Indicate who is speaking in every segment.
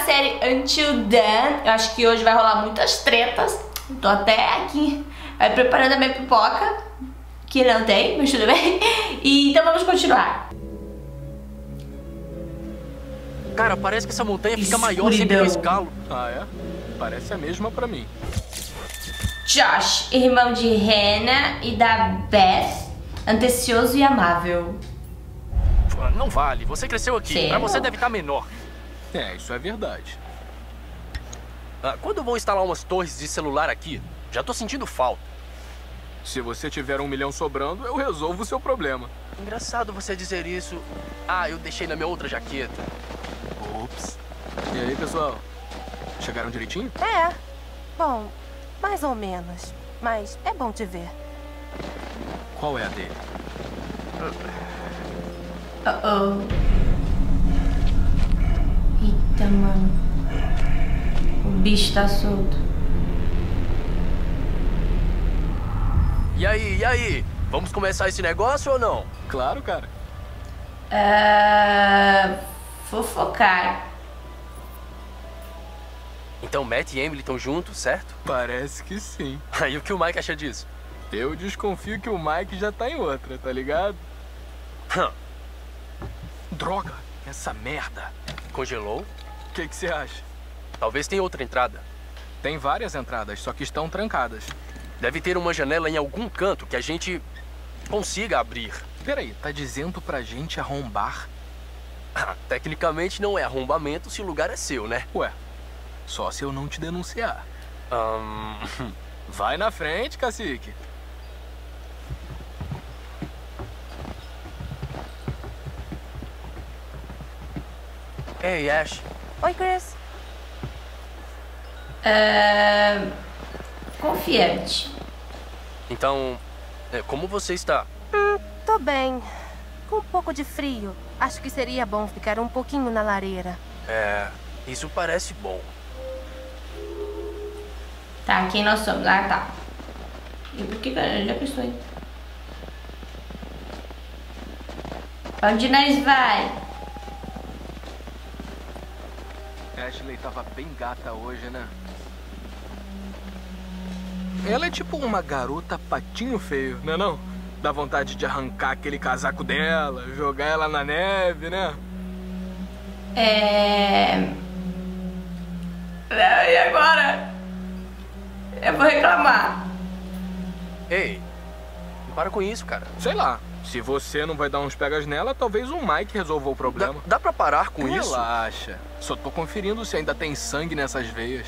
Speaker 1: série Until Dawn. Eu acho que hoje vai rolar muitas tretas. Tô até aqui preparando a minha pipoca, que não tem, mas tudo bem. E então vamos continuar.
Speaker 2: Cara, parece que essa montanha fica maior sempre que eu escalo. Ah, é? Parece a mesma pra mim.
Speaker 1: Josh, irmão de Hannah e da Beth, antecioso e amável.
Speaker 2: Não vale, você cresceu aqui.
Speaker 1: Sim.
Speaker 2: Pra você deve estar menor.
Speaker 3: É, isso é verdade.
Speaker 2: Quando vão instalar umas torres de celular aqui? Já tô sentindo falta.
Speaker 3: Se você tiver 1 milhão sobrando, eu resolvo o seu problema.
Speaker 2: Engraçado você dizer isso. Ah, eu deixei na minha outra jaqueta.
Speaker 3: Ops. E aí, pessoal? Chegaram direitinho?
Speaker 4: É. Bom, mais ou menos. Mas é bom te ver.
Speaker 3: Qual é a dele?
Speaker 1: Eita, mano. O bicho tá solto.
Speaker 2: E aí? Vamos começar esse negócio ou não?
Speaker 3: Claro, cara.
Speaker 1: Fofocar.
Speaker 2: Então Matt e Emily estão juntos, certo?
Speaker 3: Parece que sim.
Speaker 2: Aí o que o Mike acha disso?
Speaker 3: Eu desconfio que o Mike já tá em outra, tá ligado? Droga, essa merda.
Speaker 2: Congelou?
Speaker 3: O que você acha?
Speaker 2: Talvez tenha outra entrada.
Speaker 3: Tem várias entradas, só que estão trancadas.
Speaker 2: Deve ter uma janela em algum canto que a gente consiga abrir.
Speaker 3: Peraí, tá dizendo pra gente arrombar?
Speaker 2: Tecnicamente não é arrombamento se o lugar é seu, né?
Speaker 3: Ué, só se eu não te denunciar. Vai na frente, cacique.
Speaker 2: Ei, Ash.
Speaker 4: Oi, Chris.
Speaker 1: Confiante.
Speaker 2: Então, como você está?
Speaker 4: Tô bem. Com um pouco de frio. Acho que seria bom ficar um pouquinho na lareira.
Speaker 2: Isso parece bom.
Speaker 1: Tá, quem nós somos? Ah, tá. E por que onde é que eu estou indo? Onde nós vai?
Speaker 3: Ashley tava bem gata hoje, né? Ela é tipo uma garota patinho feio, né não? Dá vontade de arrancar aquele casaco dela, jogar ela na neve, né?
Speaker 1: E agora? Eu vou reclamar.
Speaker 2: Ei, não para com isso, cara.
Speaker 3: Sei lá, se você não vai dar uns pegas nela, talvez o Mike resolva o problema.
Speaker 2: Dá pra parar com isso?
Speaker 3: Relaxa, só tô conferindo se ainda tem sangue nessas veias.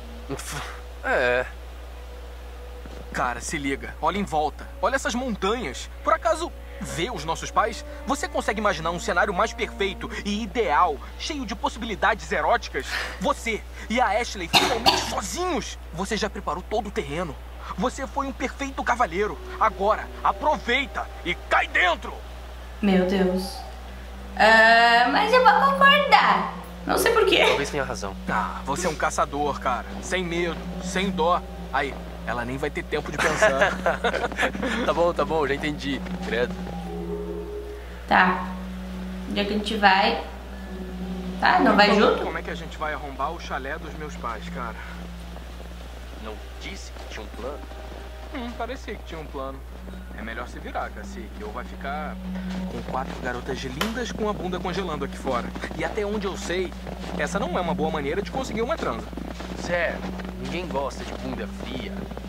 Speaker 3: Cara, se liga, olha em volta, olha essas montanhas. Por acaso, vê os nossos pais? Você consegue imaginar um cenário mais perfeito e ideal, cheio de possibilidades eróticas? Você e a Ashley finalmente sozinhos. Você já preparou todo o terreno. Você foi um perfeito cavalheiro. Agora, aproveita e cai dentro.
Speaker 1: Meu Deus. Mas eu vou concordar. Não sei porquê.
Speaker 2: Talvez tenha razão.
Speaker 3: Você é um caçador, cara. Sem medo, sem dó. Aí, ela nem vai ter tempo de pensar.
Speaker 2: Tá bom, já entendi. Credo.
Speaker 1: Tá. Onde é que a gente vai? Tá, não vai junto?
Speaker 3: Como é que a gente vai arrombar o chalé dos meus pais, cara?
Speaker 2: Não disse que tinha um plano?
Speaker 3: Parecia que tinha um plano. É melhor se virar, cacique, ou vai ficar com 4 garotas lindas com a bunda congelando aqui fora. E até onde eu sei, essa não é uma boa maneira de conseguir uma transa.
Speaker 2: Sério, ninguém gosta de bunda fria.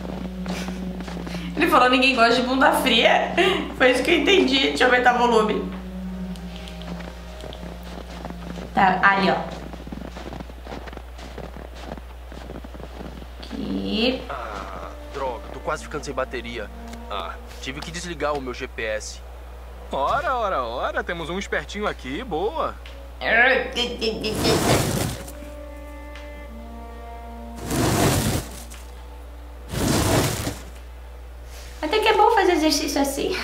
Speaker 1: Ele falou ninguém gosta de bunda fria. Foi isso que eu entendi. Deixa eu aumentar o volume. Tá, ali, ó. Aqui.
Speaker 2: Droga, tô quase ficando sem bateria. Tive que desligar o meu GPS.
Speaker 3: Ora, temos um espertinho aqui, boa.
Speaker 1: Até que é bom fazer exercício assim.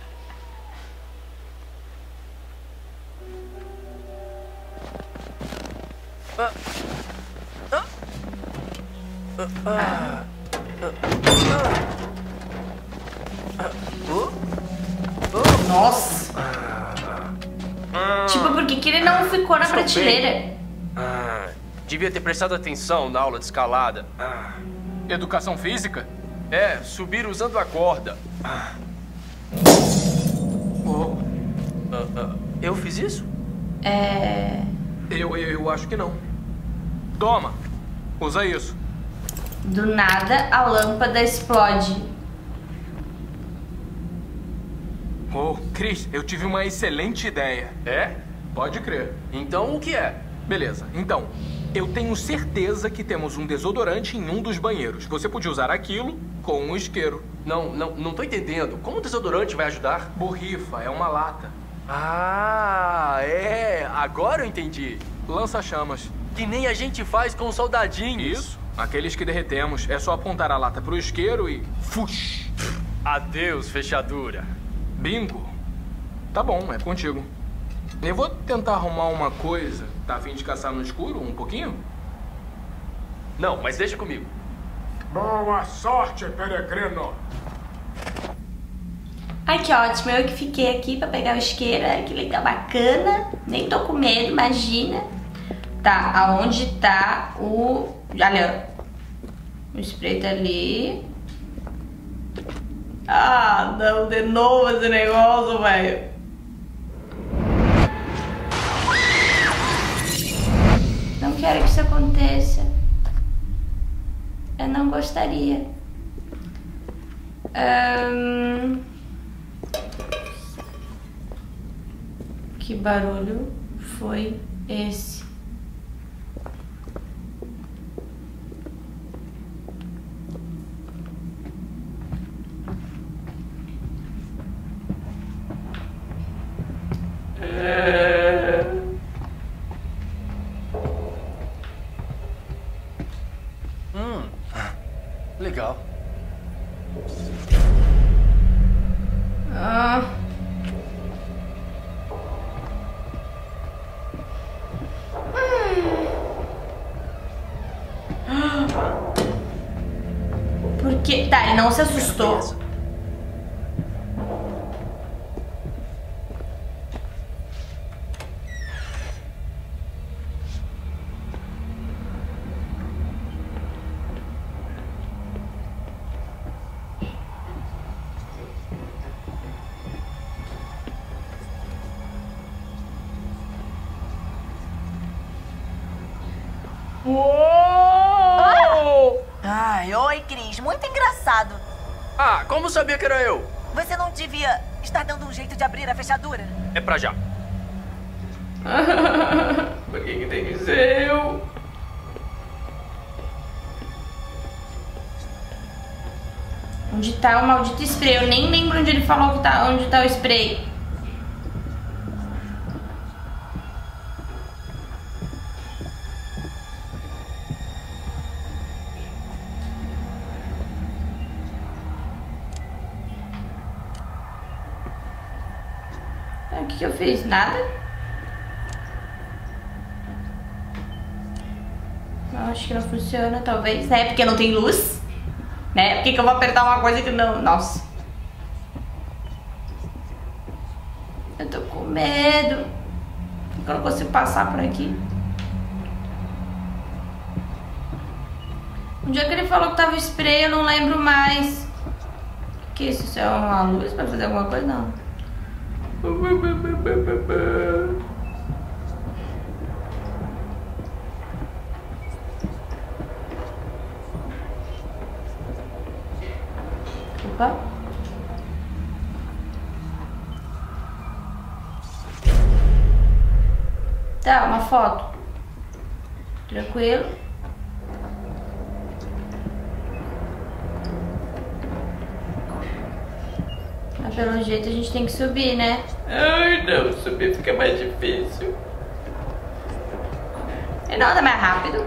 Speaker 1: Nossa! Tipo, por que ele não ficou na prateleira?
Speaker 5: Devia ter prestado atenção na aula de escalada.
Speaker 3: Educação física?
Speaker 5: É, subir usando a corda.
Speaker 3: Oh.
Speaker 5: Eu fiz isso?
Speaker 3: Eu acho que não. Toma, usa isso.
Speaker 1: Do nada, a lâmpada explode.
Speaker 3: Oh, Chris, eu tive uma excelente ideia.
Speaker 5: É?
Speaker 3: Pode crer.
Speaker 5: Então o que é?
Speaker 3: Beleza, então, eu tenho certeza que temos um desodorante em um dos banheiros. Você podia usar aquilo com um isqueiro.
Speaker 5: Não tô entendendo. Como o desodorante vai ajudar?
Speaker 3: Borrifa, é uma lata.
Speaker 5: Ah, é. Agora eu entendi.
Speaker 3: Lança-chamas.
Speaker 5: Que nem a gente faz com soldadinhos.
Speaker 3: Isso, aqueles que derretemos. É só apontar a lata pro isqueiro e... fush!
Speaker 5: Adeus, fechadura.
Speaker 3: Bingo. Tá bom, é contigo. Eu vou tentar arrumar uma coisa. Tá a fim de caçar no escuro um pouquinho?
Speaker 5: Não, mas deixa comigo.
Speaker 3: Boa sorte, peregrino.
Speaker 1: Ai, que ótimo. Eu que fiquei aqui pra pegar o isqueiro. Ai, que legal, bacana. Nem tô com medo, imagina. Tá, aonde tá o... Olha, o spray tá ali. Ah, não, de novo esse negócio, velho. Não quero que isso aconteça. Eu não gostaria. Que barulho foi esse?
Speaker 5: Legal.
Speaker 1: Por quê? Tá, ele não se assustou.
Speaker 5: Uou!
Speaker 6: Ai, oi, Cris. Muito engraçado.
Speaker 5: Ah, como sabia que era eu?
Speaker 6: Você não devia estar dando um jeito de abrir a fechadura?
Speaker 5: É pra já.
Speaker 1: Por que tem que ser eu? Onde tá o maldito spray? Eu nem lembro onde ele falou que tá, onde tá o spray. O que eu fiz? Nada? Não, acho que não funciona, talvez, né? Porque não tem luz, né? Por que eu vou apertar uma coisa que não... Nossa. Eu tô com medo. Eu não consigo passar por aqui. Um dia que ele falou que tava spray, eu não lembro mais. O que é isso? Isso é uma luz pra fazer alguma coisa? Não. Opa. Tá, uma foto. Tranquilo. Mas pelo jeito a gente tem que subir, né? Ai, não, subir fica mais difícil. E não anda mais rápido.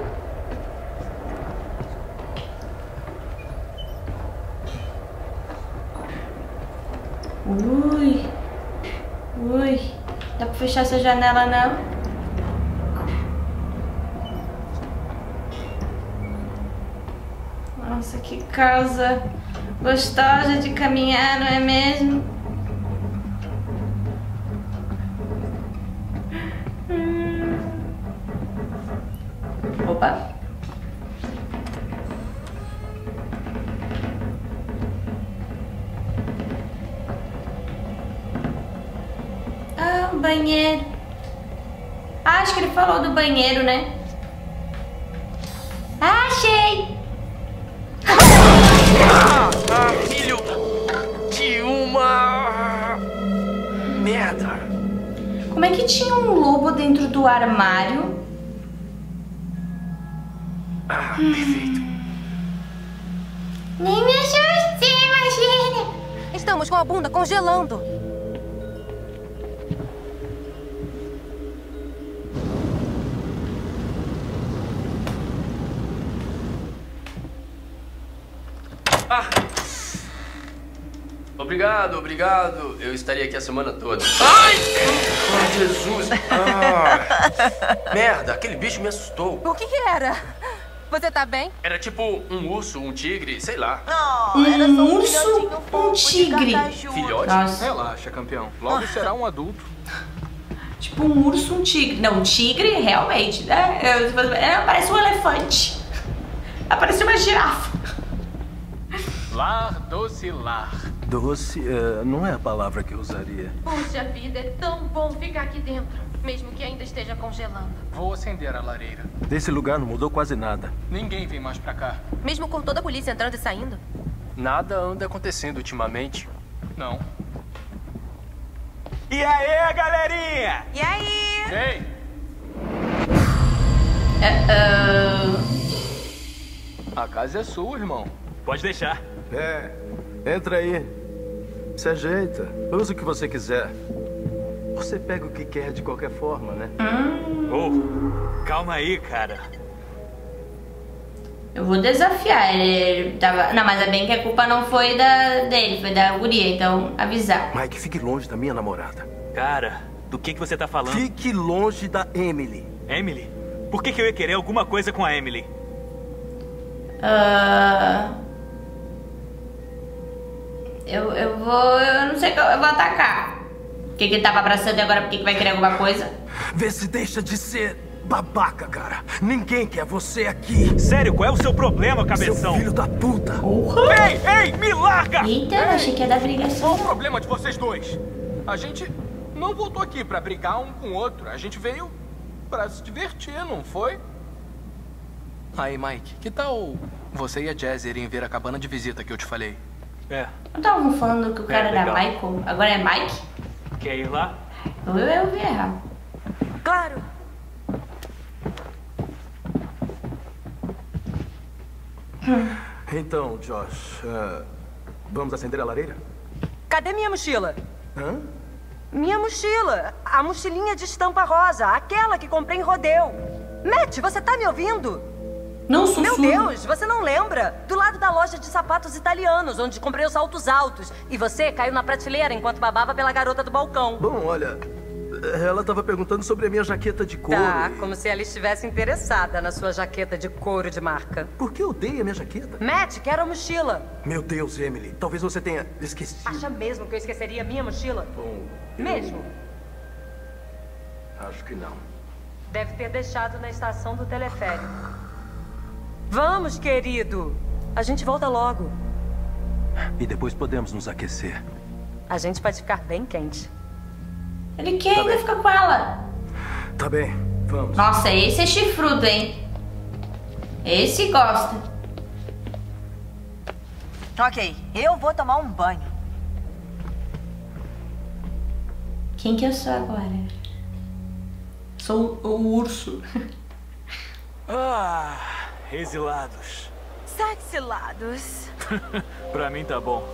Speaker 1: Ui. Ui. Dá pra fechar essa janela, não? Nossa, que casa gostosa de caminhar, não é mesmo? Opa. Ah, um banheiro. Ah, acho que ele falou do banheiro, né? Ah, achei!
Speaker 5: Filho de uma... merda.
Speaker 1: Como é que tinha um lobo dentro do armário?
Speaker 5: Perfeito.
Speaker 1: Nem me assustei, imagina!
Speaker 4: Estamos com a bunda congelando.
Speaker 5: Obrigado, obrigado. Eu estaria aqui a semana toda. Ai! Oh, Jesus! Merda, aquele bicho me assustou.
Speaker 4: O que era? Você tá bem?
Speaker 5: Era tipo um urso, um tigre, sei lá.
Speaker 6: Era só um
Speaker 1: urso,
Speaker 6: filhotinho fofo de
Speaker 1: tigre.
Speaker 6: cacaju.
Speaker 5: Filhote?
Speaker 1: Nossa.
Speaker 3: Relaxa, campeão. Logo será um adulto.
Speaker 1: Tipo um urso, um tigre. Não, um tigre realmente, né? Parece um elefante. Parece uma girafa.
Speaker 3: Lar, doce lar.
Speaker 7: Doce não é a palavra que eu usaria.
Speaker 4: Puxa vida, é tão bom ficar aqui dentro, mesmo que ainda esteja congelando.
Speaker 3: Vou acender a lareira.
Speaker 7: Desse lugar não mudou quase nada.
Speaker 3: Ninguém vem mais pra cá.
Speaker 4: Mesmo com toda a polícia entrando e saindo?
Speaker 5: Nada anda acontecendo ultimamente.
Speaker 3: Não.
Speaker 8: E aí, galerinha?
Speaker 6: E aí?
Speaker 3: Ei! A casa é sua, irmão.
Speaker 8: Pode deixar.
Speaker 7: Entra aí. Se ajeita. Usa o que você quiser. Você pega o que quer de qualquer forma, né?
Speaker 8: Oh, calma aí, cara.
Speaker 1: Eu vou desafiar. Ele tava... Não, mas é bem que a culpa não foi dele, foi da guria, então avisar.
Speaker 7: Mike, fique longe da minha namorada.
Speaker 8: Cara, do que você tá falando?
Speaker 7: Fique longe da Emily.
Speaker 8: Emily? Por que eu ia querer alguma coisa com a Emily?
Speaker 1: Eu não sei, eu vou atacar. O que ele tava abraçando e agora por que vai querer alguma coisa?
Speaker 7: Vê se deixa de ser babaca, cara. Ninguém quer você aqui.
Speaker 8: Sério, qual é o seu problema, cabeção?
Speaker 7: Seu filho da puta.
Speaker 8: Ei, me larga!
Speaker 1: Eita, eu achei que ia dar briga assim.
Speaker 3: Qual o problema de vocês dois? A gente não voltou aqui pra brigar um com o outro. A gente veio pra se divertir, não foi? Aí, Mike, que tal você e a Jazz irem ver a cabana de visita que eu te falei?
Speaker 1: Não estavam falando que o cara era
Speaker 8: legal.
Speaker 1: Michael, agora é Mike?
Speaker 8: Quer ir lá?
Speaker 1: Eu vi errado.
Speaker 6: Claro.
Speaker 7: Então, Josh, vamos acender a lareira?
Speaker 6: Cadê minha mochila?
Speaker 7: Hã?
Speaker 6: Minha mochila. A mochilinha de estampa rosa. Aquela que comprei em Rodeo. Matt, você tá me ouvindo?
Speaker 1: Não sussurra.
Speaker 6: Meu Deus, você não lembra? Do lado da loja de sapatos italianos, onde comprei os saltos altos. E você caiu na prateleira enquanto babava pela garota do balcão.
Speaker 7: Bom, olha, ela tava perguntando sobre a minha jaqueta de couro.
Speaker 6: Tá, como se ela estivesse interessada na sua jaqueta de couro de marca.
Speaker 7: Por que odeia a minha jaqueta?
Speaker 6: Matt, quero a mochila.
Speaker 7: Meu Deus, Emily, talvez você tenha esquecido.
Speaker 6: Acha mesmo que eu esqueceria a minha mochila?
Speaker 7: Bom,
Speaker 6: Mesmo?
Speaker 7: acho que não.
Speaker 6: Deve ter deixado na estação do teleférico. Vamos, querido. A gente volta logo.
Speaker 7: E depois podemos nos aquecer.
Speaker 6: A gente pode ficar bem quente.
Speaker 1: Ele quer ainda ficar com ela.
Speaker 7: Tá bem, vamos.
Speaker 1: Nossa, esse é chifrudo, hein? Esse gosta.
Speaker 6: Ok, eu vou tomar um banho.
Speaker 1: Quem que eu sou agora? Sou o urso.
Speaker 8: Exilados.
Speaker 9: Exilados.
Speaker 8: Pra mim tá bom.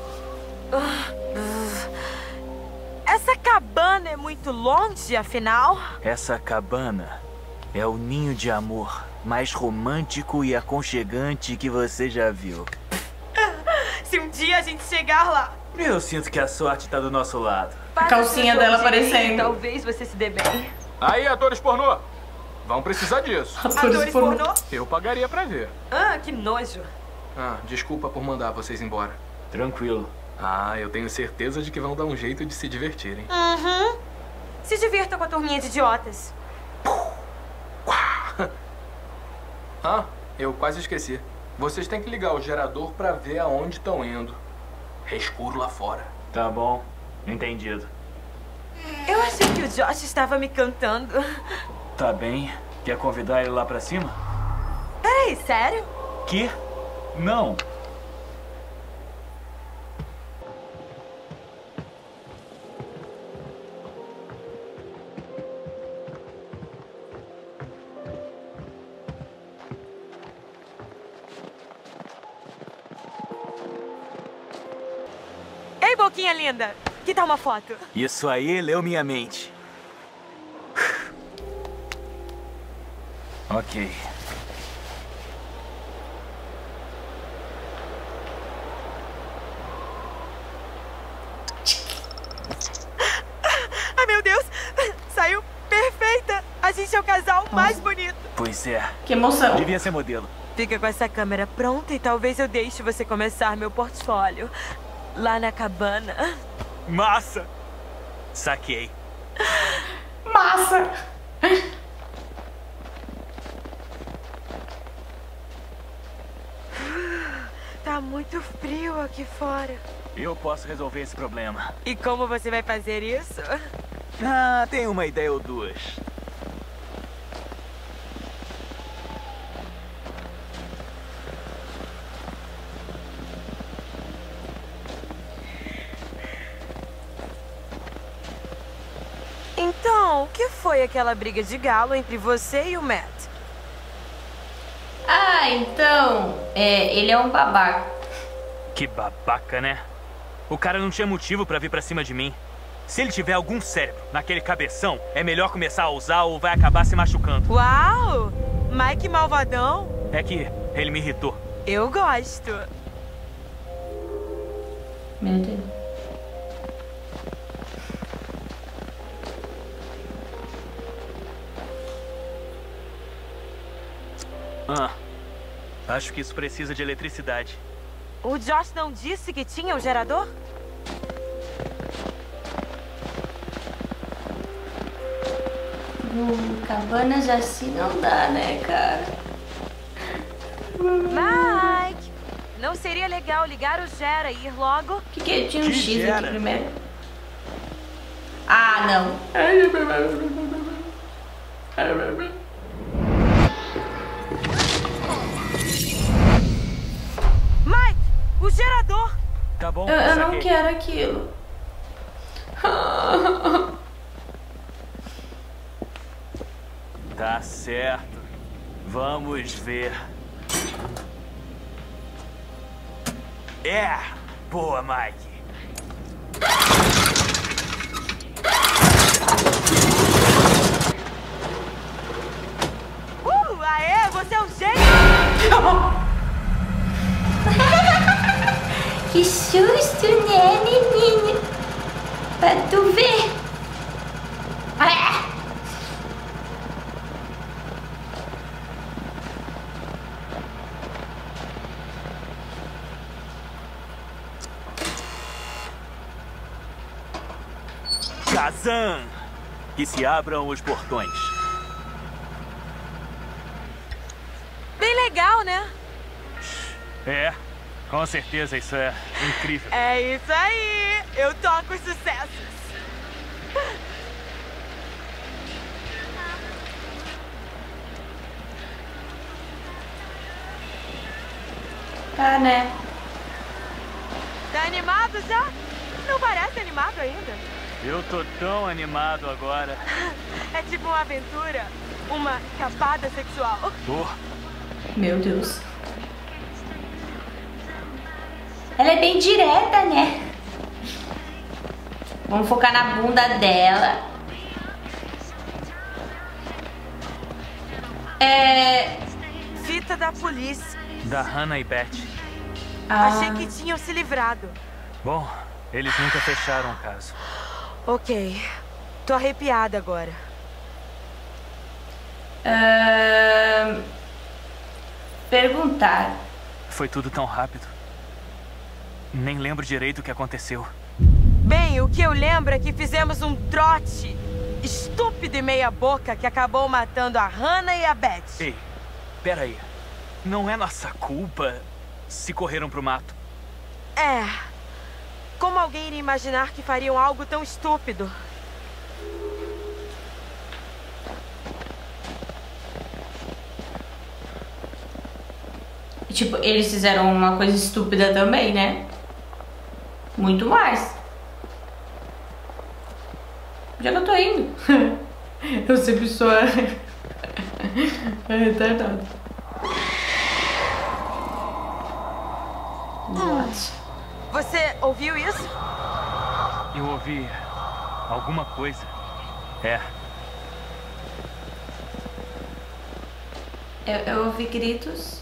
Speaker 9: Essa cabana é muito longe, afinal?
Speaker 10: Essa cabana é o ninho de amor mais romântico e aconchegante que você já viu.
Speaker 9: Se um dia a gente chegar lá.
Speaker 10: Eu sinto que a sorte tá do nosso lado.
Speaker 1: A calcinha dela aparecendo.
Speaker 9: Talvez você se dê bem.
Speaker 3: Aí, atores pornô. Vão precisar disso.
Speaker 9: Atores pornô?
Speaker 3: Eu pagaria pra ver.
Speaker 9: Ah, que nojo.
Speaker 3: Desculpa por mandar vocês embora.
Speaker 10: Tranquilo.
Speaker 3: Eu tenho certeza de que vão dar um jeito de se divertirem.
Speaker 9: Se divirta com a turminha de idiotas.
Speaker 3: Ah, eu quase esqueci. Vocês têm que ligar o gerador pra ver aonde estão indo. É escuro lá fora.
Speaker 10: Tá bom, entendido.
Speaker 9: Eu achei que o Josh estava me cantando.
Speaker 10: Tá bem. Quer convidar ele lá pra cima?
Speaker 9: Peraí, sério?
Speaker 10: Que? Não.
Speaker 9: Ei, boquinha linda. Que tal uma foto?
Speaker 10: Isso aí leu minha mente. Ok.
Speaker 9: Ai, meu Deus. Saiu perfeita. A gente é o casal mais bonito.
Speaker 10: Pois é.
Speaker 1: Que emoção.
Speaker 10: Devia ser modelo.
Speaker 9: Fica com essa câmera pronta e talvez eu deixe você começar meu portfólio. Lá na cabana.
Speaker 10: Massa! Saquei.
Speaker 1: Massa!
Speaker 9: Tá muito frio aqui fora.
Speaker 10: Eu posso resolver esse problema.
Speaker 9: E como você vai fazer isso?
Speaker 10: Ah, tem uma ideia ou duas.
Speaker 9: Então, o que foi aquela briga de galo entre você e o Matt?
Speaker 1: Ah, então, ele é um babaca.
Speaker 10: Que babaca, né? O cara não tinha motivo pra vir pra cima de mim. Se ele tiver algum cérebro naquele cabeção, é melhor começar a usar ou vai acabar se machucando.
Speaker 9: Uau! Mike malvadão?
Speaker 10: É que ele me irritou.
Speaker 9: Eu gosto.
Speaker 1: Meu Deus.
Speaker 10: Ah, acho que isso precisa de eletricidade.
Speaker 9: O Josh não disse que tinha um gerador?
Speaker 1: Cabanas assim não dá, né, cara?
Speaker 9: Mike, não seria legal ligar o Gera e ir logo?
Speaker 1: Que tinha um
Speaker 10: Que
Speaker 1: X
Speaker 10: Gera?
Speaker 1: aqui primeiro? Ah, não.
Speaker 9: Mike, o gerador!
Speaker 10: Tá bom,
Speaker 1: Eu não
Speaker 10: saquei.
Speaker 1: quero aquilo.
Speaker 10: Tá certo. Vamos ver. É! Boa, Mike.
Speaker 9: Aê, você é um gênio!
Speaker 1: Que susto, né, menino? Pra tu ver.
Speaker 10: Kazan! Que se abram os portões.
Speaker 9: Bem legal, né?
Speaker 10: É, com certeza isso é incrível.
Speaker 9: É isso aí! Eu toco os sucessos!
Speaker 1: Tá, né?
Speaker 9: Tá animado já? Não parece animado ainda?
Speaker 10: Eu tô tão animado agora.
Speaker 9: É tipo uma aventura, uma escapada sexual.
Speaker 1: Meu Deus. Ela é bem direta, né? Vamos focar na bunda dela.
Speaker 9: Fita da polícia.
Speaker 10: Da Hannah e Beth.
Speaker 9: Achei que tinham se livrado.
Speaker 10: Bom, eles nunca fecharam o caso.
Speaker 9: Ok. Tô arrepiada agora.
Speaker 1: Perguntar.
Speaker 10: Foi tudo tão rápido. Nem lembro direito o que aconteceu.
Speaker 9: Bem, o que eu lembro é que fizemos um trote estúpido e meia boca que acabou matando a Hannah e a Beth.
Speaker 10: Ei, peraí. Não é nossa culpa se correram pro mato.
Speaker 9: É. Como alguém iria imaginar que fariam algo tão estúpido?
Speaker 1: Tipo, eles fizeram uma coisa estúpida também, né? Muito mais. Onde é que eu tô indo? Eu sempre sou retardado.
Speaker 9: Você ouviu isso?
Speaker 10: Eu ouvi alguma coisa. É.
Speaker 1: Eu ouvi gritos.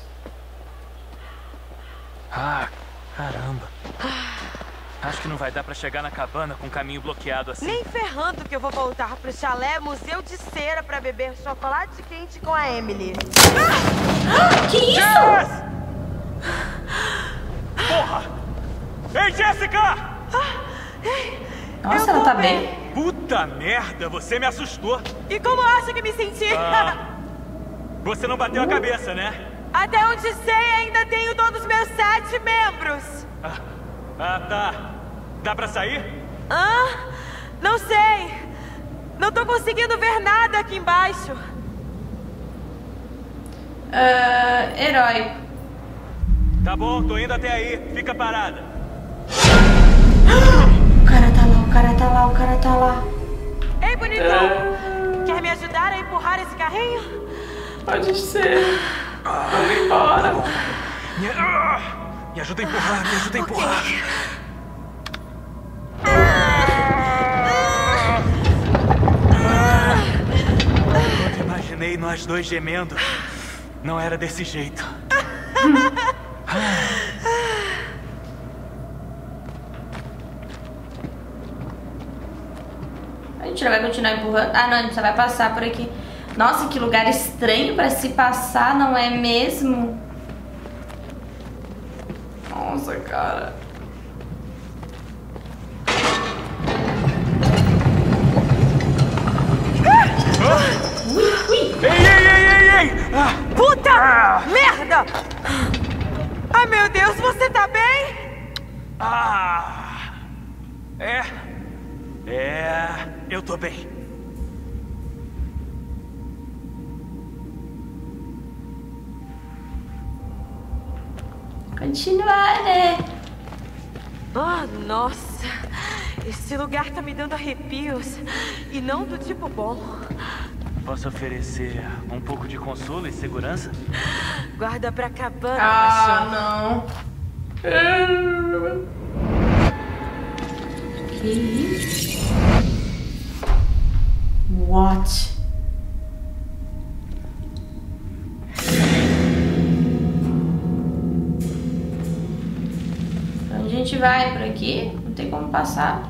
Speaker 10: Ah, caramba. Acho que não vai dar pra chegar na cabana com o caminho bloqueado assim.
Speaker 9: Nem ferrando que eu vou voltar pro chalé Museu de Cera pra beber chocolate quente com a Emily.
Speaker 1: Que isso?
Speaker 10: Porra! Ei, Jessica!
Speaker 1: Nossa, ela tá bem.
Speaker 10: Puta merda, você me assustou.
Speaker 9: E como acha que me senti?
Speaker 10: Você não bateu a cabeça, né?
Speaker 9: Até onde sei, ainda tenho todos os meus 7 membros.
Speaker 10: Tá. Dá pra sair?
Speaker 9: Não sei. Não tô conseguindo ver nada aqui embaixo.
Speaker 1: Herói.
Speaker 10: Tá bom, tô indo até aí. Fica parada.
Speaker 1: O cara tá lá.
Speaker 9: Ei, bonitão. Quer me ajudar a empurrar esse carrinho?
Speaker 1: Pode ser. Vamos embora.
Speaker 10: Me ajuda a empurrar, Quando imaginei nós dois gemendo, não era desse jeito.
Speaker 1: A gente não vai continuar empurrando. Ah, não, a gente só vai passar por aqui. Nossa, que lugar estranho pra se passar, não é mesmo? Nossa, cara.
Speaker 10: Ei!
Speaker 9: Puta merda! Ai, meu Deus, você tá bem?
Speaker 10: Eu tô bem.
Speaker 1: Continuar, né?
Speaker 9: Nossa. Esse lugar tá me dando arrepios. E não do tipo bom.
Speaker 10: Posso oferecer um pouco de consolo e segurança?
Speaker 9: Guarda pra cabana,
Speaker 1: não. Que isso? What? Onde a gente vai? Por aqui? Não tem como passar.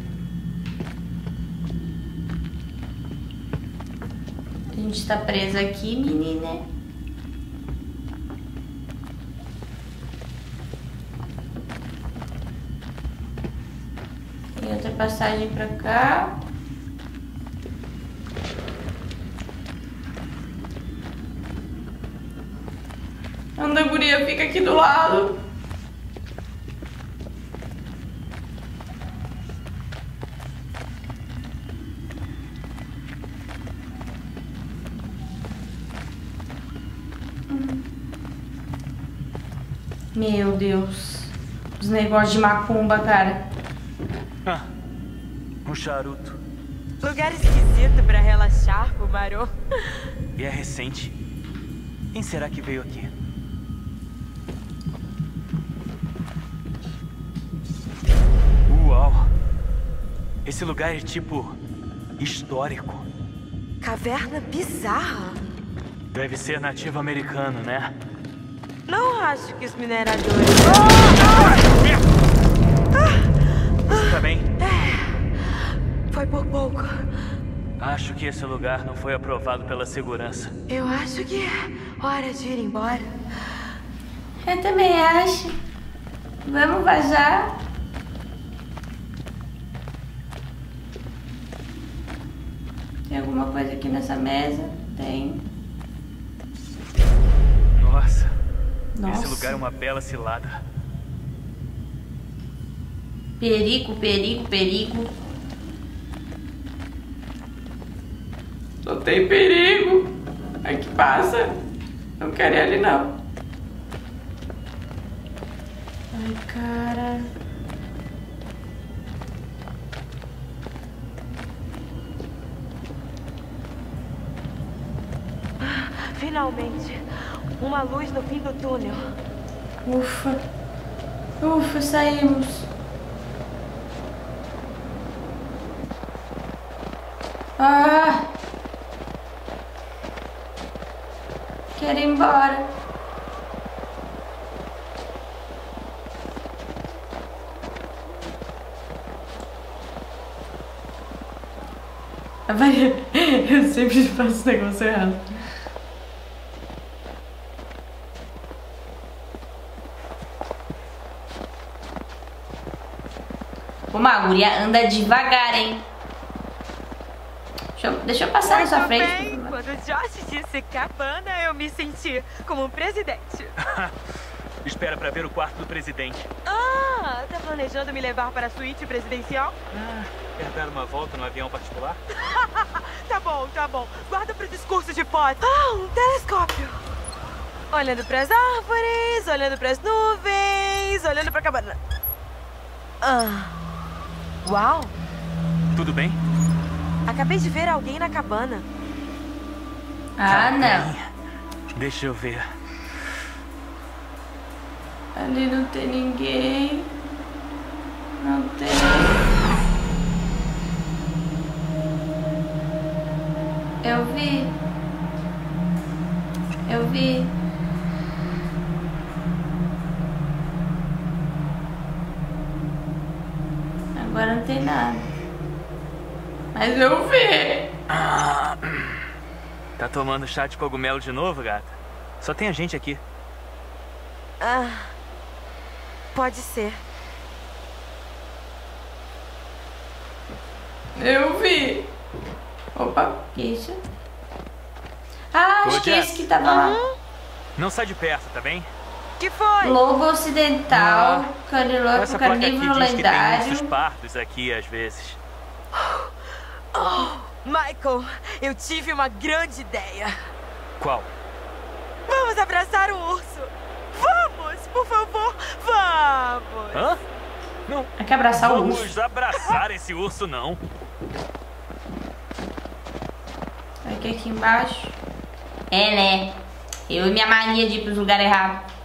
Speaker 1: A gente tá presa aqui, menina. Tem outra passagem pra cá. Anda, guria, fica aqui do lado. Meu Deus. Os negócios de macumba, cara.
Speaker 10: Um charuto.
Speaker 9: Lugar esquisito pra relaxar, Fumarô.
Speaker 10: E é recente. Quem será que veio aqui? Uau! Esse lugar é tipo histórico.
Speaker 9: Caverna bizarra.
Speaker 10: Deve ser nativo americano, né?
Speaker 9: Não acho que os mineradores...
Speaker 10: Você tá bem?
Speaker 9: Foi por pouco.
Speaker 10: Acho que esse lugar não foi aprovado pela segurança.
Speaker 9: Eu acho que é hora de ir embora.
Speaker 1: Eu também acho. Vamos vazar. Tem alguma coisa aqui nessa mesa? Tem.
Speaker 10: Nossa.
Speaker 1: Nossa.
Speaker 10: Esse lugar é uma bela cilada.
Speaker 1: Perigo, perigo, perigo.
Speaker 11: Só tem perigo. Ai, que passa. Não quero ir ali, não.
Speaker 1: Ai, cara.
Speaker 9: Finalmente. Uma luz no fim do túnel.
Speaker 1: Ufa. Ufa, saímos. Ah! Quero ir embora. Eu sempre faço negócio errado. Ô, Maguria, anda devagar, hein? Deixa eu passar na sua frente.
Speaker 9: Bem, quando Josh disse cabana, eu me senti como um presidente.
Speaker 10: Espera pra ver o quarto do presidente.
Speaker 9: Ah, tá planejando me levar para a suíte presidencial?
Speaker 10: Quer dar uma volta no avião particular?
Speaker 9: Tá bom. Guarda pro discurso de foto. Ah, um telescópio. Olhando pras árvores, olhando pras nuvens, olhando pra cabana. Uau.
Speaker 10: Tudo bem?
Speaker 9: Acabei de ver alguém na cabana.
Speaker 1: Ah, não.
Speaker 10: Deixa eu ver.
Speaker 1: Ali não tem ninguém. Não tem. Eu vi. Agora não tem nada. Mas eu vi.
Speaker 10: Tá tomando chá de cogumelo de novo, gata? Só tem a gente aqui.
Speaker 9: Pode ser.
Speaker 1: Eu vi. Opa, que isso? Ah, acho que é esse que tava lá.
Speaker 10: Não sai de perto, tá bem?
Speaker 9: Que foi?
Speaker 1: Lobo ocidental,
Speaker 10: Essa placa aqui
Speaker 1: carnívoro
Speaker 10: diz que tem ursos
Speaker 1: lendário.
Speaker 10: pardos aqui às vezes.
Speaker 9: Michael, eu tive uma grande ideia.
Speaker 10: Qual?
Speaker 9: Vamos abraçar um urso. Vamos, por favor, vamos.
Speaker 10: Hã? Não.
Speaker 1: Tem que abraçar o urso.
Speaker 10: Vamos abraçar esse urso, não.
Speaker 1: Aqui embaixo. É, né? Eu e minha mania de ir pros lugares errados.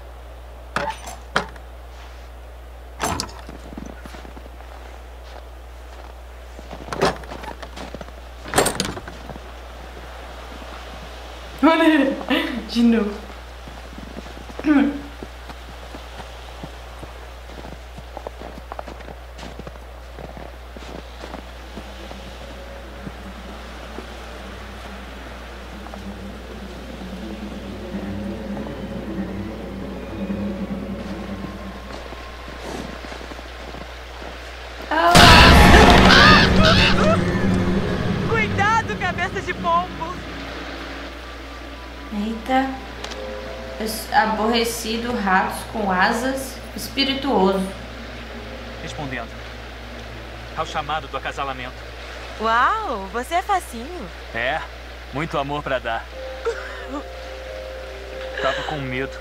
Speaker 1: Olha, de novo.
Speaker 9: Cuidado, cabeça de pombo.
Speaker 1: Eita. Aborrecido, ratos com asas, espirituoso.
Speaker 10: Respondendo ao chamado do acasalamento.
Speaker 9: Uau, você é facinho.
Speaker 10: É, muito amor pra dar. Tava com medo.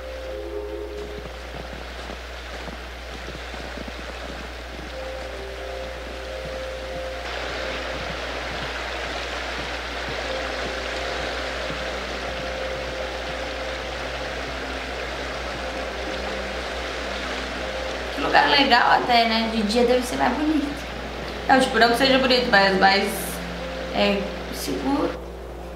Speaker 1: Lugar legal até, né? De dia deve ser mais bonito. Não, tipo, não que seja bonito, mas mais seguro.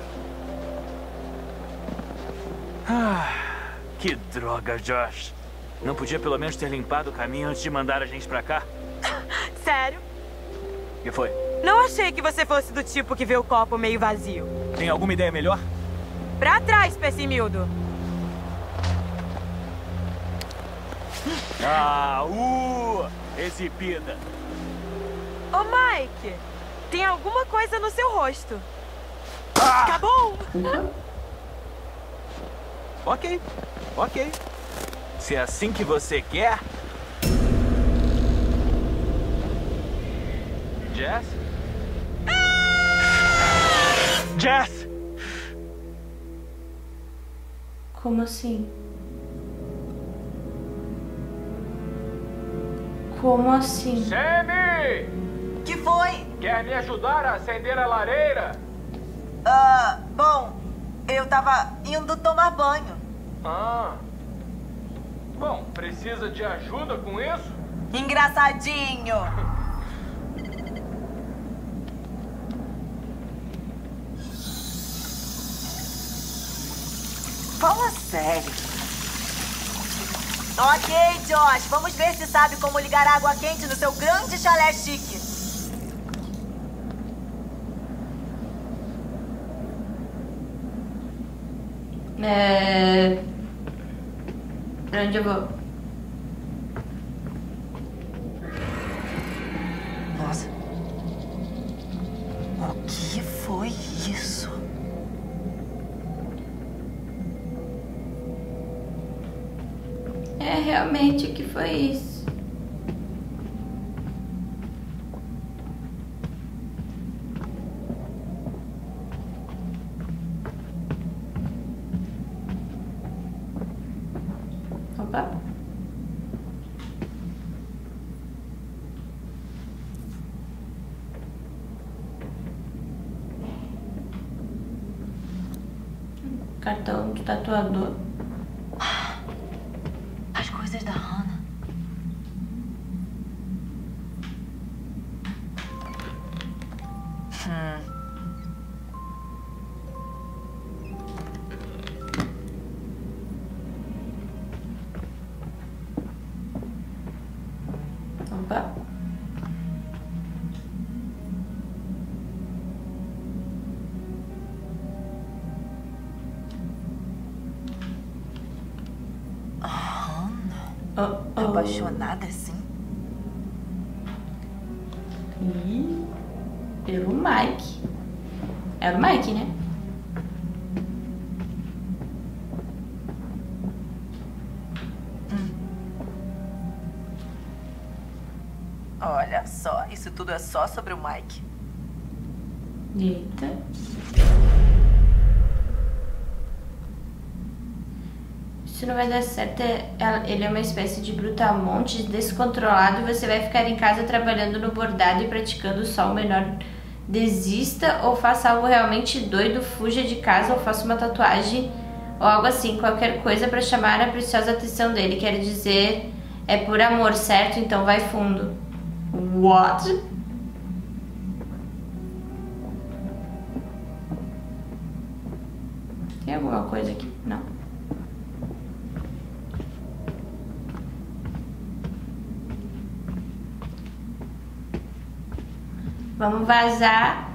Speaker 10: Que droga, Josh. Não podia pelo menos ter limpado o caminho antes de mandar a gente pra cá?
Speaker 9: Sério?
Speaker 10: O que foi?
Speaker 9: Não achei que você fosse do tipo que vê o copo meio vazio.
Speaker 10: Tem alguma ideia melhor?
Speaker 9: Pra trás, pessimildo.
Speaker 10: Exibida.
Speaker 9: Ô, Mike, tem alguma coisa no seu rosto. Acabou!
Speaker 10: Ok.
Speaker 8: Se é assim que você quer... Jess? Jess!
Speaker 1: Como assim? Como assim?
Speaker 3: Sammy!
Speaker 12: Que foi?
Speaker 3: Quer me ajudar a acender a lareira?
Speaker 12: Bom, eu tava indo tomar banho.
Speaker 3: Ah. Bom, precisa de ajuda com isso?
Speaker 12: Engraçadinho. Fala sério. Ok, Josh, vamos ver se sabe como ligar água quente no seu grande chalé chique.
Speaker 1: Pra onde eu vou?
Speaker 12: Nossa. O que foi isso?
Speaker 1: É realmente o que foi isso? Opa. Cartão do tatuador.
Speaker 12: As coisas da Hannah.
Speaker 1: Opa.
Speaker 12: Apaixonada assim?
Speaker 1: E pelo Mike. Era o Mike, né?
Speaker 12: Olha só, isso tudo é só sobre o Mike.
Speaker 1: Eita. Isso não vai dar certo. Ele é uma espécie de brutamontes descontrolado e você vai ficar em casa trabalhando no bordado e praticando só o menor. Desista ou faça algo realmente doido, fuja de casa ou faça uma tatuagem ou algo assim, qualquer coisa para chamar a preciosa atenção dele. Quer dizer, é por amor, certo? Então vai fundo. What? Tem alguma coisa aqui? Não. Vamos vazar.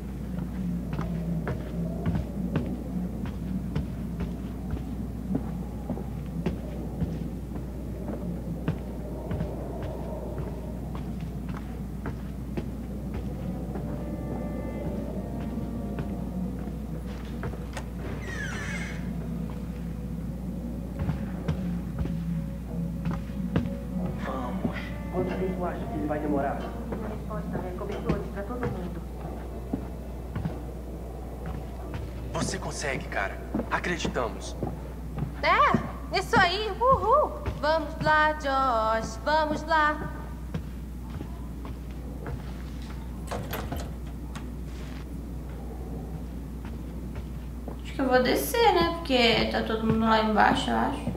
Speaker 5: Quanto tempo acha que ele vai demorar?
Speaker 4: Uma resposta, né? Cobertores pra todo mundo.
Speaker 5: Você consegue, cara. Acreditamos.
Speaker 4: É, isso aí, uhul. Vamos lá, Josh, vamos lá.
Speaker 1: Acho que eu vou descer, né? Porque tá todo mundo lá embaixo, eu acho.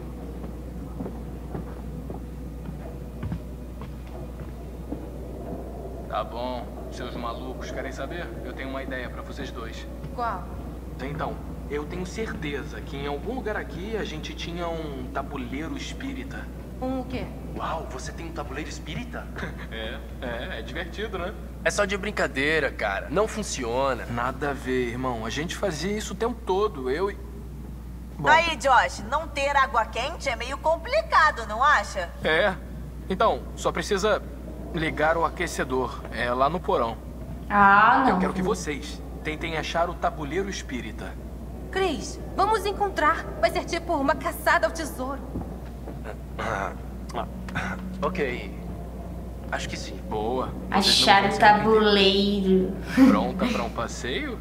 Speaker 3: Tá bom, seus malucos, querem saber? Eu tenho uma ideia pra vocês dois.
Speaker 4: Qual?
Speaker 3: Então, eu tenho certeza que em algum lugar aqui a gente tinha um tabuleiro espírita.
Speaker 4: O quê?
Speaker 5: Uau, você tem um tabuleiro espírita?
Speaker 3: É divertido, né?
Speaker 5: É só de brincadeira, cara. Não funciona.
Speaker 3: Nada a ver, irmão. A gente fazia isso o tempo todo, eu e... Bom,
Speaker 12: Aí, Josh, não ter água quente é meio complicado, não acha?
Speaker 3: É. Então, só precisa ligar o aquecedor. É lá no porão.
Speaker 1: Ah, não.
Speaker 3: Eu quero que vocês tentem achar o tabuleiro espírita.
Speaker 4: Chris, vamos encontrar. Vai ser tipo uma caçada ao tesouro.
Speaker 3: Ok. Acho que sim. Boa.
Speaker 1: Acharam o tabuleiro.
Speaker 3: Pronta pra um passeio?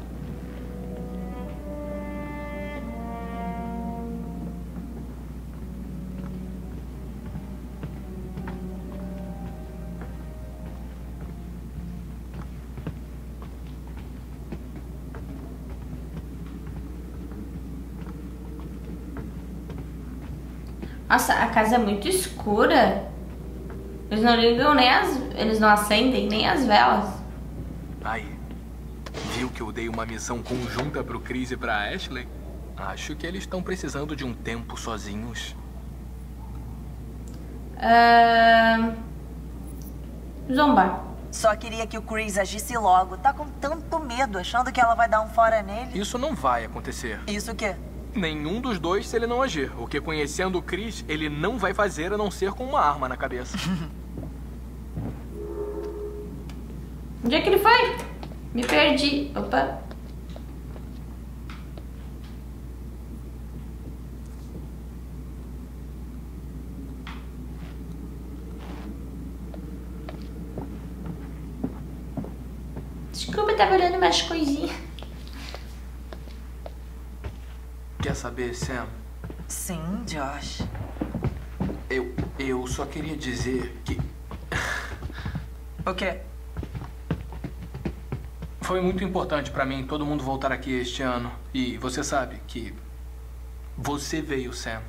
Speaker 1: Nossa, a casa é muito escura. Eles não ligam nem eles não acendem nem as velas.
Speaker 3: Aí. Viu que eu dei uma missão conjunta pro Chris e pra Ashley? Acho que eles estão precisando de um tempo sozinhos.
Speaker 1: Zombar.
Speaker 12: Só queria que o Chris agisse logo. Tá com tanto medo, achando que ela vai dar um fora nele.
Speaker 3: Isso não vai acontecer.
Speaker 12: Isso o quê?
Speaker 3: Nenhum dos dois se ele não agir. O que, conhecendo o Chris, ele não vai fazer a não ser com uma arma na cabeça.
Speaker 1: Onde é que ele foi? Me perdi. Opa. Desculpa, eu tava olhando umas coisinhas.
Speaker 3: Quer saber, Sam?
Speaker 12: Sim, Josh.
Speaker 3: Eu só queria dizer que...
Speaker 12: O quê?
Speaker 3: Foi muito importante pra mim todo mundo voltar aqui este ano. E você sabe que... Você veio, Sam.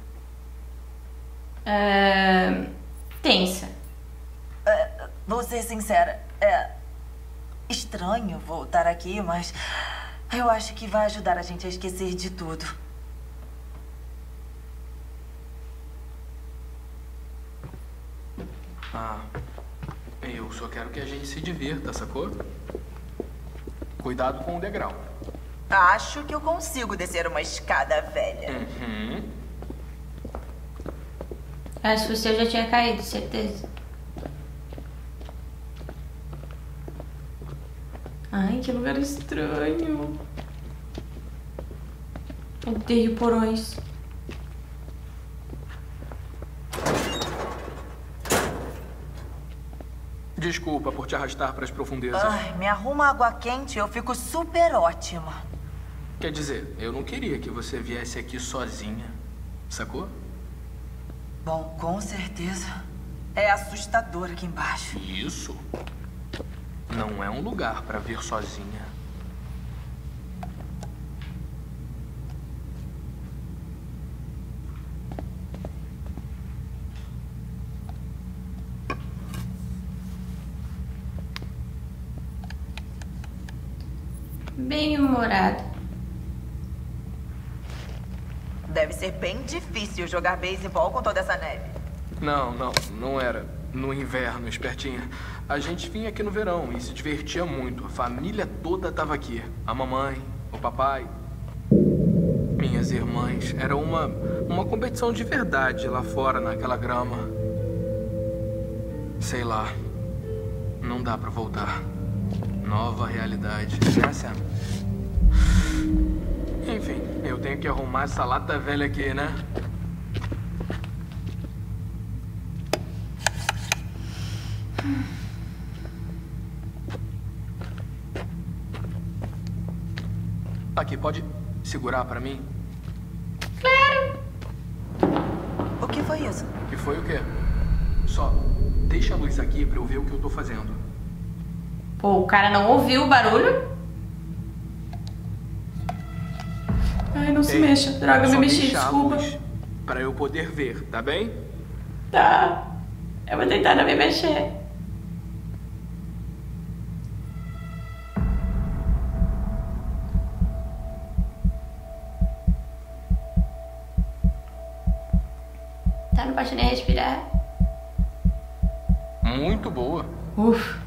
Speaker 1: Tensa.
Speaker 12: Vou ser sincera. É estranho voltar aqui, mas... eu acho que vai ajudar a gente a esquecer de tudo.
Speaker 3: Eu só quero que a gente se divirta, sacou? Cuidado com o degrau.
Speaker 12: Acho que eu consigo descer uma escada velha.
Speaker 1: Se fosse eu já tinha caído, certeza. Ai, que lugar estranho. Odeio porões.
Speaker 3: Desculpa por te arrastar para as profundezas.
Speaker 12: Ai, me arruma água quente, eu fico super ótima.
Speaker 3: Quer dizer, eu não queria que você viesse aqui sozinha, sacou?
Speaker 12: Bom, com certeza. É assustador aqui embaixo.
Speaker 3: Isso não é um lugar para vir sozinha.
Speaker 1: Bem-humorado.
Speaker 12: Deve ser bem difícil jogar beisebol com toda essa neve.
Speaker 3: Não era. No inverno, espertinha. A gente vinha aqui no verão e se divertia muito. A família toda tava aqui. A mamãe, o papai, minhas irmãs. Era uma competição de verdade lá fora, naquela grama. Sei lá. Não dá pra voltar. Nova realidade. Né, Sam? Enfim, eu tenho que arrumar essa lata velha aqui, né? Aqui, pode segurar pra mim?
Speaker 1: Claro!
Speaker 12: O que foi isso?
Speaker 3: Que foi o quê? Só deixa a luz aqui pra eu ver o que eu tô fazendo.
Speaker 1: Pô, o cara não ouviu o barulho? Ai, não se mexa. Droga, me mexi, desculpa.
Speaker 3: Pra eu poder ver, tá bem?
Speaker 1: Tá. Eu vou tentar não me mexer. Tá, não pode nem respirar.
Speaker 3: Muito boa.
Speaker 1: Ufa.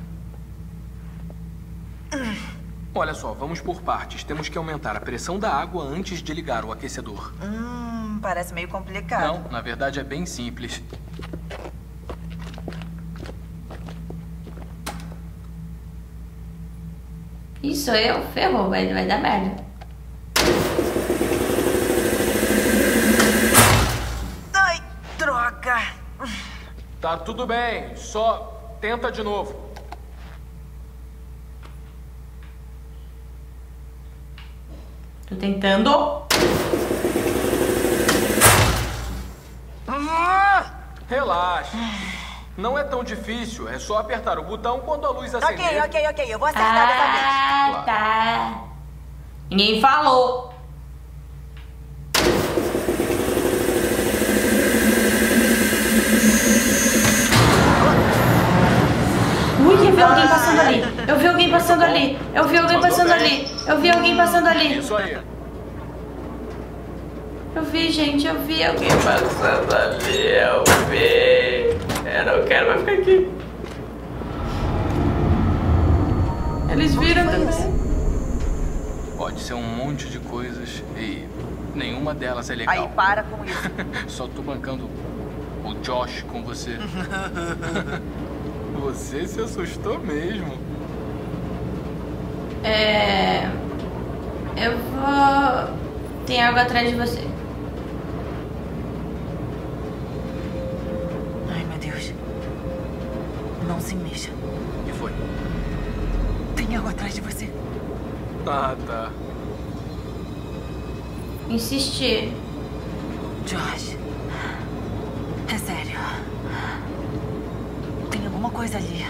Speaker 3: Olha só, vamos por partes. Temos que aumentar a pressão da água antes de ligar o aquecedor.
Speaker 12: Parece meio complicado.
Speaker 3: Não, na verdade é bem simples.
Speaker 1: Isso eu? Ferrou, vai dar merda.
Speaker 12: Ai, droga!
Speaker 3: Tá tudo bem, só tenta de novo.
Speaker 1: Tô tentando.
Speaker 3: Relaxa. Não é tão difícil, é só apertar o botão quando a luz acender.
Speaker 12: Ok, eu vou acertar dessa vez.
Speaker 1: Ah, tá. Ninguém falou. Ui, eu vi alguém passando ali. Eu vi alguém passando ali. Eu vi alguém passando ali. Eu vi alguém passando ali.
Speaker 3: Isso aí.
Speaker 1: Eu vi, gente, eu vi alguém
Speaker 11: Passando ali, eu vi. Eu não quero mais ficar aqui.
Speaker 1: Eles viram também.
Speaker 3: Pode ser um monte de coisas e nenhuma delas é legal.
Speaker 12: Aí, para com isso.
Speaker 3: Só tô bancando o Josh com você. Você se assustou mesmo.
Speaker 1: Eu vou... Tem algo atrás de você.
Speaker 12: Ai, meu Deus. Não se mexa.
Speaker 3: O que foi?
Speaker 12: Tem algo atrás de você.
Speaker 3: Ah, tá.
Speaker 1: Insistir.
Speaker 12: Josh. É sério. Tem alguma coisa ali.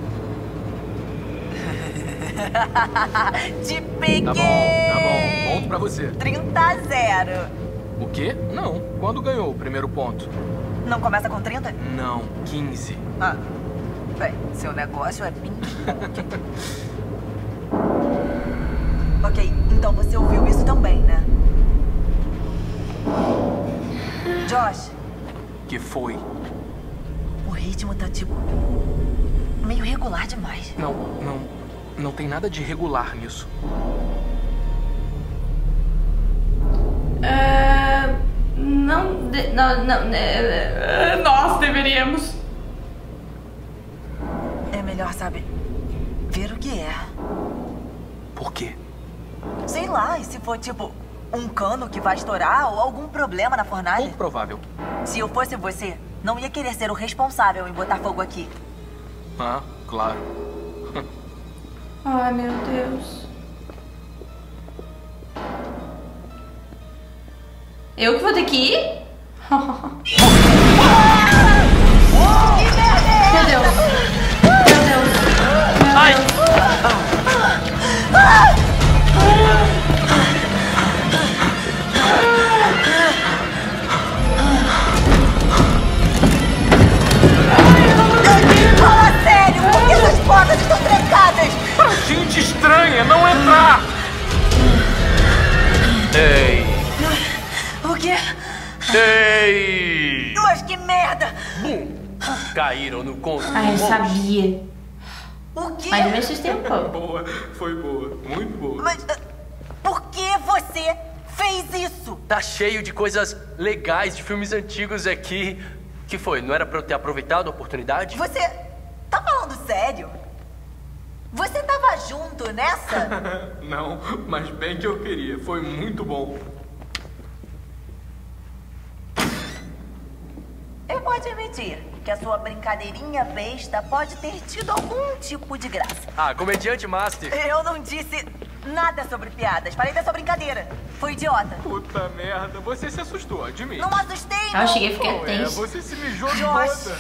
Speaker 12: Te peguei!
Speaker 3: Tá bom. Ponto pra você.
Speaker 12: 30-0.
Speaker 3: O quê? Não. Quando ganhou o primeiro ponto?
Speaker 12: Não começa com 30?
Speaker 3: Não, 15.
Speaker 12: Ah, bem, seu negócio é ping-pong. Ok, então você ouviu isso também, né? Josh.
Speaker 3: Que foi?
Speaker 12: O ritmo tá tipo... meio regular demais.
Speaker 3: Não tem nada de regular nisso.
Speaker 1: Nós deveríamos.
Speaker 12: É melhor, sabe, ver o que é.
Speaker 3: Por quê?
Speaker 12: Sei lá, e se for tipo um cano que vai estourar ou algum problema na fornalha?
Speaker 3: Pouco provável.
Speaker 12: Se eu fosse você, não ia querer ser o responsável em botar fogo aqui.
Speaker 3: Ah, claro.
Speaker 1: Ai, meu Deus. Eu que vou ter que ir? Meu Deus. Meu Deus. Ai.
Speaker 12: Fala sério, por que essas portas estão trancadas?
Speaker 3: Pra gente estranha não entrar!
Speaker 5: Ei!
Speaker 12: O quê?
Speaker 5: Ei!
Speaker 12: Mas que merda!
Speaker 5: Bum! Caíram no conto.
Speaker 1: Ai, eu sabia.
Speaker 12: O quê?
Speaker 1: Mas me assustei um pouco.
Speaker 3: Boa, foi boa, muito boa.
Speaker 12: Mas por que você fez isso?
Speaker 5: Tá cheio de coisas legais de filmes antigos aqui. Que foi? Não era pra eu ter aproveitado a oportunidade?
Speaker 12: Você tá falando sério? Você tava junto nessa?
Speaker 3: Não, mas bem que eu queria. Foi muito bom.
Speaker 12: Eu vou admitir que a sua brincadeirinha besta pode ter tido algum tipo de graça.
Speaker 5: Ah, comediante master.
Speaker 12: Eu não disse nada sobre piadas. Falei da sua brincadeira. Foi idiota.
Speaker 3: Puta merda, você se assustou, admite.
Speaker 12: Não assustei, não.
Speaker 1: Eu cheguei a ficar tenso.
Speaker 3: Você se mijou
Speaker 12: Josh.
Speaker 3: toda.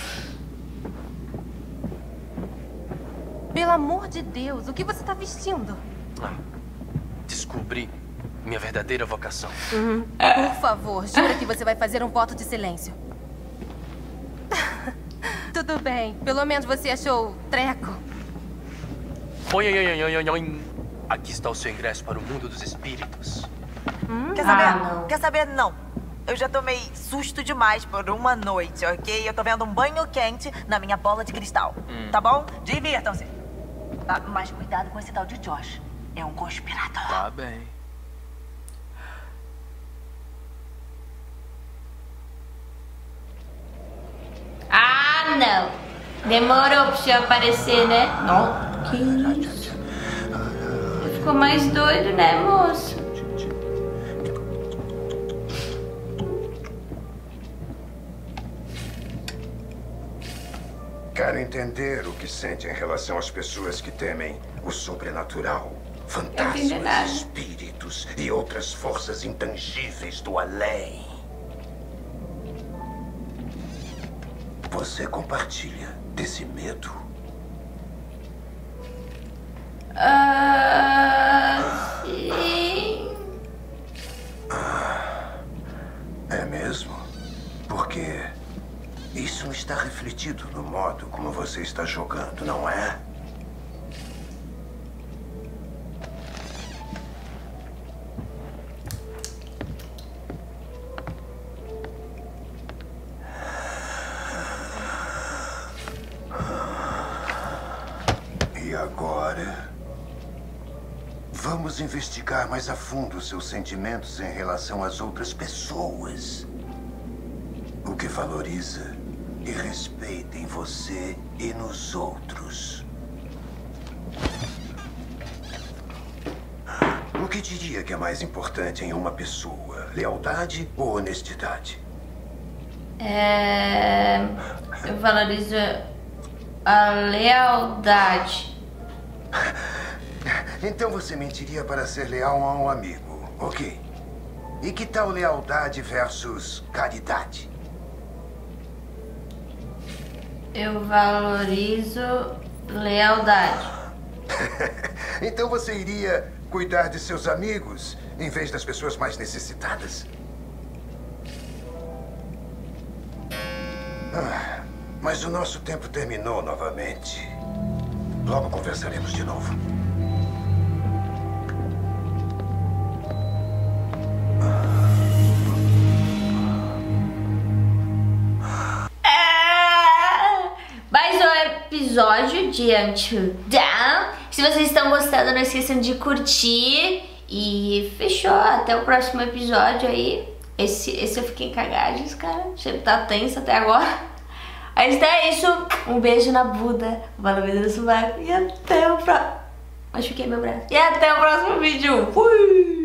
Speaker 4: Pelo amor de Deus, o que você tá vestindo?
Speaker 5: Descobri minha verdadeira vocação.
Speaker 4: Por favor, jura que você vai fazer um voto de silêncio. Tudo bem, pelo menos você achou treco.
Speaker 5: Oi. Aqui está o seu ingresso para o mundo dos espíritos.
Speaker 12: Quer saber?
Speaker 1: não.
Speaker 12: Quer saber? Não. Eu já tomei susto demais por uma noite, ok? Eu tô vendo um banho quente na minha bola de cristal. Tá bom? Divirtam-se. Mas cuidado com esse tal de Josh. É um conspirador.
Speaker 3: Tá bem.
Speaker 1: Ah, não. Demorou pro senhor aparecer, né? Não. Que isso? Ficou mais doido, né, moço?
Speaker 13: Quero entender o que sente em relação às pessoas que temem o sobrenatural. Fantasmas, espíritos e outras forças intangíveis do além. Você compartilha desse medo?
Speaker 1: Sim.
Speaker 13: É mesmo? Porque isso está refletido no modo como você está jogando, não é? E agora? Vamos investigar mais a fundo seus sentimentos em relação às outras pessoas. O que valoriza e respeita em você e nos outros. O que diria que é mais importante em uma pessoa? Lealdade ou honestidade?
Speaker 1: Eu valorizo a lealdade.
Speaker 13: Então você mentiria para ser leal a um amigo, ok? E que tal lealdade versus caridade?
Speaker 1: Eu valorizo lealdade.
Speaker 13: Então você iria cuidar de seus amigos em vez das pessoas mais necessitadas? Mas o nosso tempo terminou novamente. Logo conversaremos de novo.
Speaker 1: Mais um episódio de Until Dawn. Se vocês estão gostando, não esqueçam de curtir. E fechou, até o próximo episódio aí. Esse eu fiquei em cagagens, cara. Sempre tá tenso até agora. Mas então é isso. Um beijo na bunda. Valeu, no sovaco. E até o próximo. Machuquei meu braço. E até o próximo vídeo. Fui!